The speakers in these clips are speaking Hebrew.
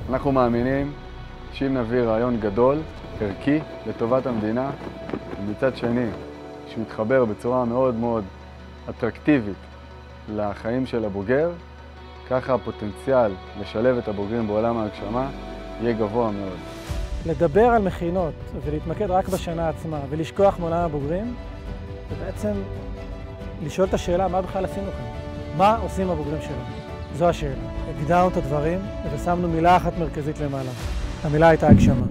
אנחנו מאמינים שאם נביא רעיון גדול, ערכי, לטובת המדינה, ומצד שני, שהוא יתחבר בצורה מאוד מאוד אטרקטיבית לחיים של הבוגר, ככה הפוטנציאל לשלב את הבוגרים בעולם ההגשמה יהיה גבוה מאוד. לדבר על מכינות ולהתמקד רק בשנה עצמה ולשכוח מעולם הבוגרים, ובעצם לשאול את השאלה מה בכלל עשינו כאן. מה עושים הבוגרים שלנו? זו השאלה. הגדרנו את הדברים ושמנו מילה אחת מרכזית למעלה. המילה הייתה הגשמה.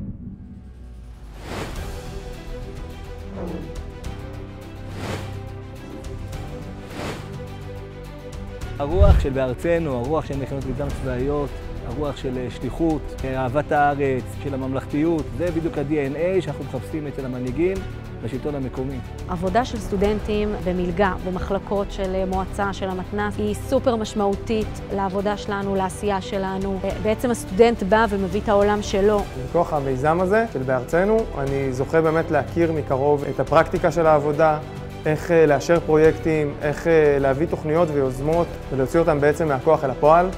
הרוח של בארצנו, הרוח של מכינות קדם צבאיות, הרוח של שליחות, אהבת הארץ, של הממלכתיות, זה בדיוק ה-DNA שאנחנו מחפשים אצל המנהיגים בשלטון המקומי. עבודה של סטודנטים במלגה, במחלקות של מועצה, של המתנ"ס, היא סופר משמעותית לעבודה שלנו, לעשייה שלנו. בעצם הסטודנט בא ומביא את העולם שלו. מכוח המיזם הזה של בארצנו, אני זוכה באמת להכיר מקרוב את הפרקטיקה של העבודה, איך לאשר פרויקטים, איך להביא תוכניות ויוזמות ולהוציא אותם בעצם מהכוח אל הפועל.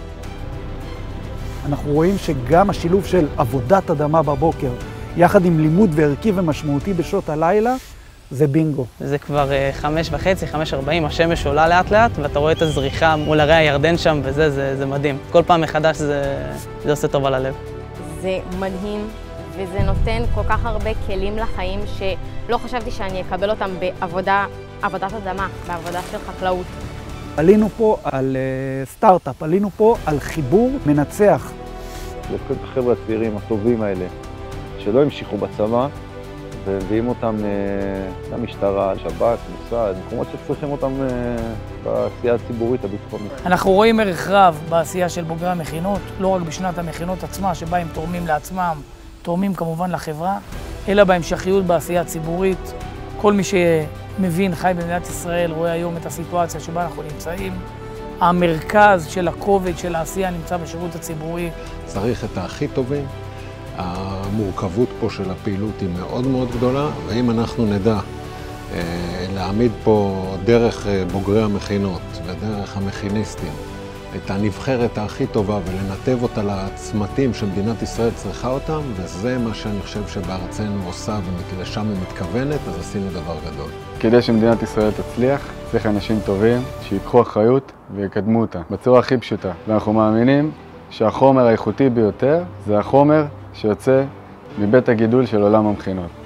אנחנו רואים שגם השילוב של עבודת אדמה בבוקר, יחד עם לימוד וערכי ומשמעותי בשעות הלילה, זה בינגו. זה כבר 5:30, 5:40, השמש עולה לאט לאט, ואתה רואה את הזריחה מול הרי הירדן שם, זה מדהים. כל פעם מחדש זה עושה טוב על הלב. זה מדהים, וזה נותן כל כך הרבה כלים לחיים שלא חשבתי שאני אקבל אותם בעבודת אדמה, בעבודה של חקלאות. עלינו פה על סטארט-אפ, עלינו פה על חיבור מנצח. לוקחים את החבר'ה הצעירים הטובים האלה, שלא המשיכו בצבא, ומביאים אותם למשטרה, שב"כ, מוסד, מקומות שצריכים אותם בעשייה הציבורית הביטחונית. אנחנו רואים ערך רב בעשייה של בוגרי המכינות, לא רק בשנת המכינות עצמה, שבה הם תורמים לעצמם, תורמים כמובן לחברה, אלא בהמשכיות בעשייה הציבורית. כל מי שמבין, חי במדינת ישראל, רואה היום את הסיטואציה שבה אנחנו נמצאים. המרכז של הכובד של העשייה נמצא בשירות הציבורי. צריך את הכי טובים. המורכבות פה של הפעילות היא מאוד מאוד גדולה, ואם אנחנו נדע להעמיד פה דרך בוגרי המכינות ודרך המכיניסטים את הנבחרת הכי טובה ולנתב אותה לצמתים שמדינת ישראל צריכה אותם, וזה מה שאני חושב שבארצנו עושה ולשם היא מתכוונת, אז עשינו דבר גדול. כדי שמדינת ישראל תצליח, צריך אנשים טובים שיקחו אחריות ויקדמו אותה בצורה הכי פשוטה. ואנחנו מאמינים שהחומר האיכותי ביותר זה החומר שיוצא מבית הגידול של עולם המכינות.